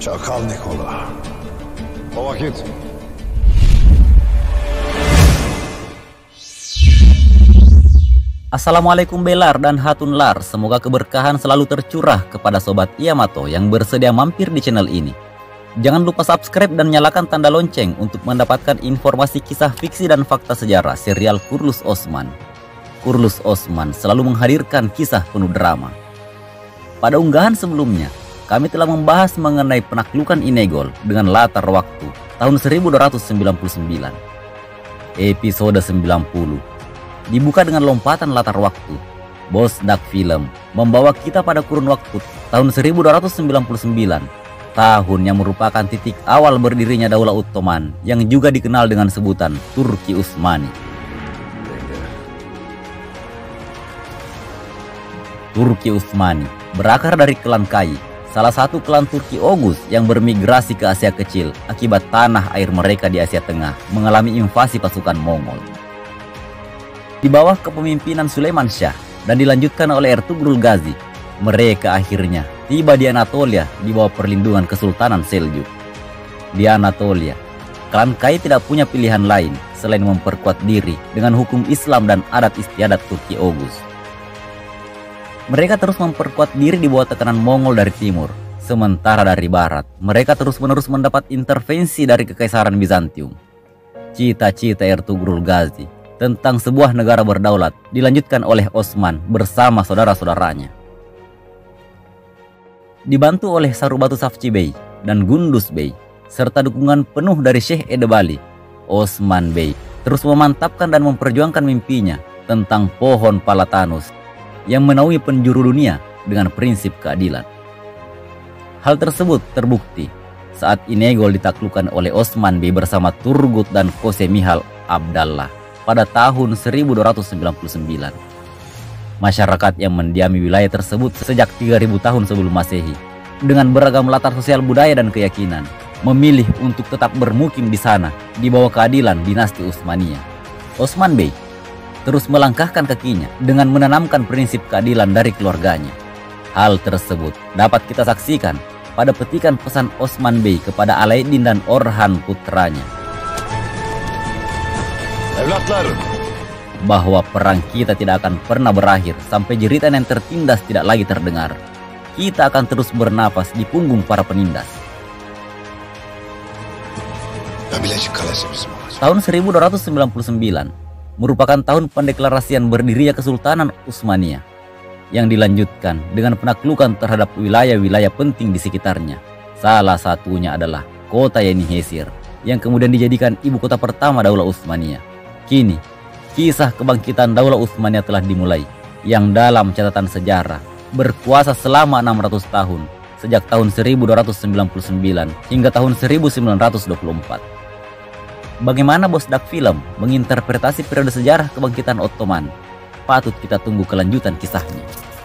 Çakal Nikola. O vakit Assalamualaikum Belar dan Hatunlar, semoga keberkahan selalu tercurah kepada Sobat Yamato yang bersedia mampir di channel ini. Jangan lupa subscribe dan nyalakan tanda lonceng untuk mendapatkan informasi kisah fiksi dan fakta sejarah serial Kurlus Osman. Kurlus Osman selalu menghadirkan kisah penuh drama. Pada unggahan sebelumnya, kami telah membahas mengenai penaklukan Inegol dengan latar waktu tahun 1299. Episode 90 dibuka dengan lompatan latar waktu. Bos Dark Film membawa kita pada kurun waktu tahun 1299, tahun yang merupakan titik awal berdirinya Daulah Ottoman yang juga dikenal dengan sebutan Turki Utsmani. Turki Utsmani berakar dari klan Kai, salah satu klan Turki Oghuz yang bermigrasi ke Asia Kecil akibat tanah air mereka di Asia Tengah mengalami invasi pasukan Mongol. Di bawah kepemimpinan Sulaiman Shah dan dilanjutkan oleh Ertugrul Ghazi, mereka akhirnya tiba di Anatolia di bawah perlindungan Kesultanan Seljuk. Di Anatolia, klan Kai tidak punya pilihan lain selain memperkuat diri dengan hukum Islam dan adat istiadat Turki Oghuz. Mereka terus memperkuat diri di bawah tekanan Mongol dari timur, sementara dari barat, mereka terus-menerus mendapat intervensi dari Kekaisaran Bizantium. Cita-cita Ertugrul Ghazi tentang sebuah negara berdaulat dilanjutkan oleh Osman bersama saudara-saudaranya. Dibantu oleh Sarubatu Safchi Bey dan Gunduz Bey, serta dukungan penuh dari Syekh Edebali, Osman Bey terus memantapkan dan memperjuangkan mimpinya tentang pohon Palatanus yang menaungi penjuru dunia dengan prinsip keadilan. Hal tersebut terbukti saat Inegol ditaklukkan oleh Osman Bey bersama Turgut dan Kose Mihal Abdallah pada tahun 1299. Masyarakat yang mendiami wilayah tersebut sejak 3000 tahun sebelum Masehi, dengan beragam latar sosial budaya dan keyakinan, memilih untuk tetap bermukim di sana di bawah keadilan dinasti Utsmaniyah. Osman Bey terus melangkahkan kakinya dengan menanamkan prinsip keadilan dari keluarganya. Hal tersebut dapat kita saksikan pada petikan pesan Osman Bey kepada Alaaddin dan Orhan putranya, evlatlar, bahwa perang kita tidak akan pernah berakhir sampai jeritan yang tertindas tidak lagi terdengar. Kita akan terus bernapas di punggung para penindas. Bilecik Kalesi bizim olacak. Tahun 1299 merupakan tahun pendeklarasian berdirinya Kesultanan Utsmaniyah yang dilanjutkan dengan penaklukan terhadap wilayah-wilayah penting di sekitarnya. Salah satunya adalah kota Yenihesir yang kemudian dijadikan ibu kota pertama Daulah Utsmaniyah. Kini, kisah kebangkitan Daulah Utsmaniyah telah dimulai, yang dalam catatan sejarah berkuasa selama 600 tahun, sejak tahun 1299 hingga tahun 1924. Bagaimana Bos Dark Film menginterpretasi periode sejarah kebangkitan Ottoman? Patut kita tunggu kelanjutan kisahnya.